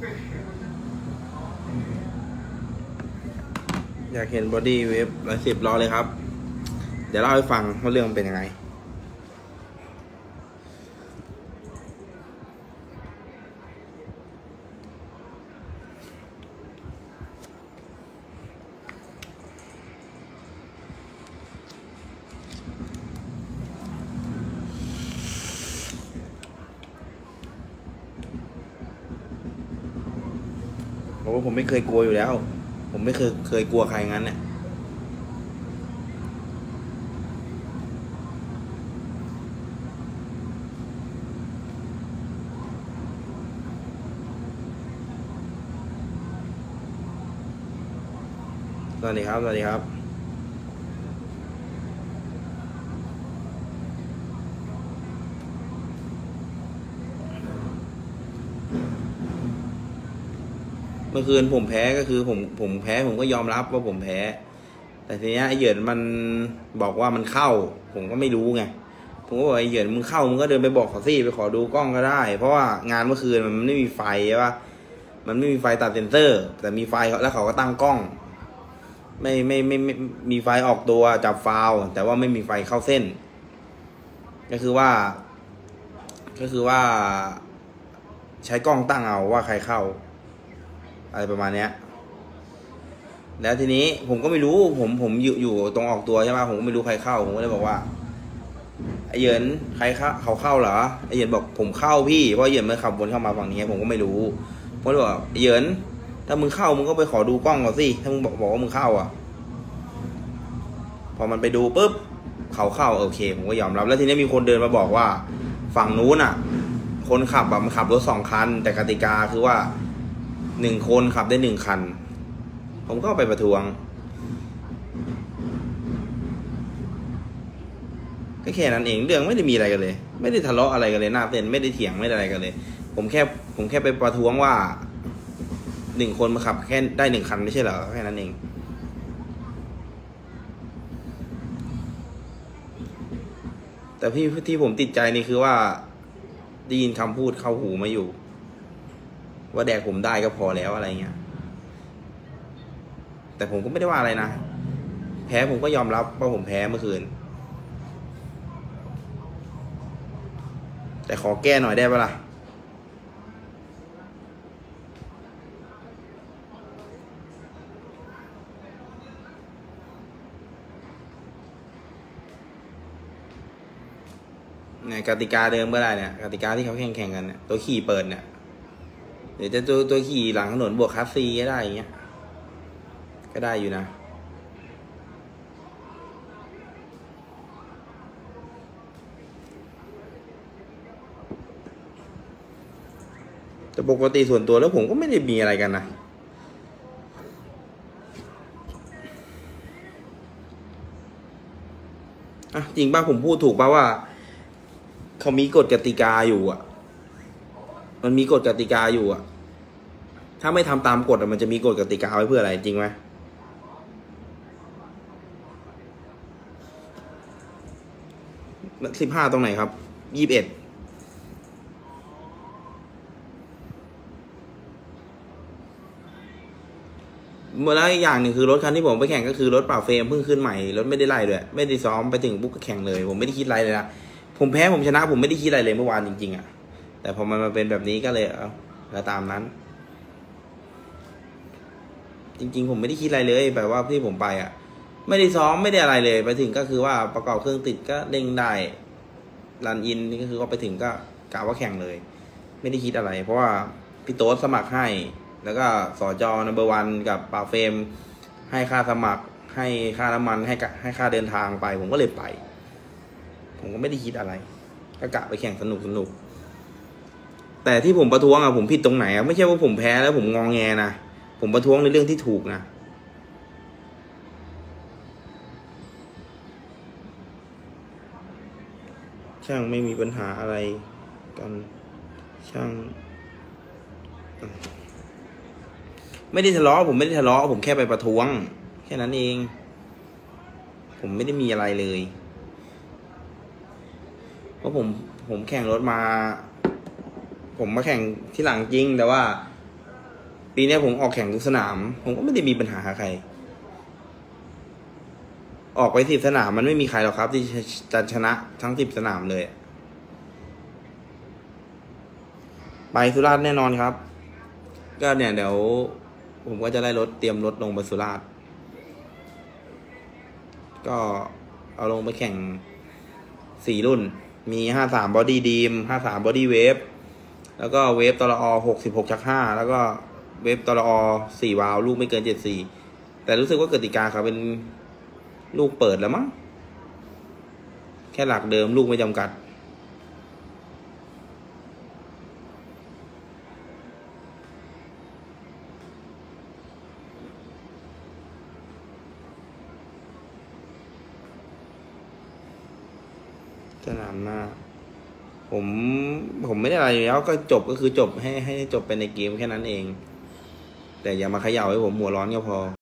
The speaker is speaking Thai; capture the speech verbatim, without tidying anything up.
อยากเห็นบอดี้เวฟร้อยสิบล้อเลยครับเดี๋ยวเล่าให้ฟังว่าเรื่องมันเป็นยังไงเพราะว่าผมไม่เคยกลัวอยู่แล้วผมไม่เคยเคยกลัวใครงั้นเนี่ยสวัสดีครับสวัสดีครับเมื่อคืนผมแพ้ก็คือผมผมแพ้ผมก็ยอมรับว่าผมแพ้แต่ทีนี้ไอ้เหยินมันบอกว่ามันเข้าผมก็ไม่รู้ไงผมก็บอกไอ้เหยินมึงเข้ามึงก็เดินไปบอกเขาสิไปขอดูกล้องก็ได้เพราะว่างานเมื่อคืนมันไม่มีไฟใช่ปะมันไม่มีไฟตัดเซนเซอร์แต่มีไฟแล้วเขาก็ตั้งกล้องไม่ไม่ไม่ไม่มีไฟออกตัวจับฟาวแต่ว่าไม่มีไฟเข้าเส้นก็คือว่าก็คือว่าใช้กล้องตั้งเอาว่าใครเข้าอะไรประมาณเนี้ยแล้วทีนี้ผมก็ไม่รู้ผมผมอยู่อยู่ตรงออกตัวใช่ไหมผมก็ไม่รู้ใครเข้าผมก็เลยบอกว่าไอ้เหยินใครเข้าเขาเข้าเหรอไอ้เหยินบอกผมเข้าพี่เพราะเหยินมันขับวนเข้ามาฝั่งนี้ผมก็ไม่รู้ผมเลยบอกไอ้เหยินถ้ามึงเข้ามึงก็ไปขอดูกล้องก่อนสิถ้ามึงบอกบอกว่ามึงเข้าอ่ะพอมันไปดูปุ๊บเขาเข้าโอเคผมก็ยอมรับแล้วทีนี้มีคนเดินมาบอกว่าฝั่งนู้นอ่ะคนขับแบบมันขับรถสองคันแต่กติกาคือว่าหนึ่งคนขับได้หนึ่งคันผมก็ไปประท้วงก็แค่นั้นเองเรื่องไม่ได้มีอะไรกันเลยไม่ได้ทะเลาะอะไรกันเลยหน้าเต้นไม่ได้เถียงไม่ได้อะไรกันเลยผมแค่ผมแค่ไปประท้วงว่าหนึ่งคนมาขับแค่ได้หนึ่งคันไม่ใช่เหรอแค่นั้นเองแต่พี่ที่ผมติดใจนี่คือว่าได้ยินคำพูดเข้าหูมาอยู่ว่าแดกผมได้ก็พอแล้วอะไรเงี้ยแต่ผมก็ไม่ได้ว่าอะไรนะแพ้ผมก็ยอมรับว่าผมแพ้เมื่อคืนแต่ขอแก้หน่อยได้ปะล่ะเนี่ยกติกาเดิมก็ได้เนี่ยกติกาที่เขาแข่งแข่งกันเนี่ยตัวขี่เปิดเนี่ยเดี๋ยวจะตัวตัวขี่หลังถนนบวกคาสซีก็ได้อย่างเงี้ยก็ได้อยู่นะแต่ปกติส่วนตัวแล้วผมก็ไม่ได้มีอะไรกันนะอ่ะจริงป่ะผมพูดถูกป่ะว่าเขามีกฎกติกาอยู่อ่ะมันมีกฎกติกาอยู่อ่ะถ้าไม่ทำตามกฎมันจะมีกฎกติกาไว้เพื่ออะไรจริงไหมสิบห้าตรงไหนครับยี่สิบเอ็ดเมื่อแล้วอีกอย่างหนึ่งคือรถคันที่ผมไปแข่งก็คือรถเปล่าเฟรมเพิ่งขึ้นใหม่รถไม่ได้ไล่ด้วยไม่ได้ซ้อมไปถึงปุ๊บก็แข่งเลยผมไม่ได้คิดอะไรเลยนะผมแพ้ผมชนะผมไม่ได้คิดอะไรเลยเมื่อวานจริงๆอ่ะแต่พอมันมาเป็นแบบนี้ก็เลยเอาแล้วตามนั้นจริงๆผมไม่ได้คิดอะไรเลยแบบว่าที่ผมไปอ่ะไม่ได้ซ้อมไม่ได้อะไรเลยไปถึงก็คือว่าประกอบเครื่องติดก็เด้งได้รันอินนี่ก็คือว่าไปถึงก็กะว่าแข่งเลยไม่ได้คิดอะไรเพราะว่าพี่โต๊ดสมัครให้แล้วก็สจนัมเบอร์วันกับป่าเฟรมให้ค่าสมัครให้ค่าน้ำมันให้ให้ค่าเดินทางไปผมก็เลยไปผมก็ไม่ได้คิดอะไรก็กะไปแข่งสนุกสนุกแต่ที่ผมประท้วงอะผมผิดตรงไหนอะไม่ใช่ว่าผมแพ้แล้วผมงองแงนะผมประท้วงในเรื่องที่ถูกนะช่างไม่มีปัญหาอะไรกันช่างไม่ได้ทะเลาะผมไม่ได้ทะเลาะผมแค่ไปประท้วงแค่นั้นเองผมไม่ได้มีอะไรเลยเพราะผมผมแข่งรถมาผมมาแข่งที่หลังจริงแต่ว่าปีนี้ผมออกแข่งทุกสนามผมก็ไม่ได้มีปัญหาใครออกไปสิบสนามมันไม่มีใครหรอกครับที่จะชนะทั้งสิบสนามเลยไปสุราษฎร์แน่นอนครับก็เนี่ยเดี๋ยวผมก็จะได้รถเตรียมรถลงไปสุราษฎร์ก็เอาลงไปแข่งสี่รุ่นมีห้าสามบอดี้ดีมห้าสามบอดี้เวฟแล้วก็เวฟตลอหกสิบหกชักห้าแล้วก็เวฟตลอสี่วาล์วลูกไม่เกินเจ็ดสี่แต่รู้สึกว่ากติกาเขาเป็นลูกเปิดแล้วมั้งแค่หลักเดิมลูกไม่จำกัดสนามหน้าผมผมไม่ได้อะไรอยู่แล้วก็จบก็คือจบให้ให้จบไปในเกมแค่นั้นเองแต่อย่ามาเขย่าให้ผมหัวร้อนก็พอ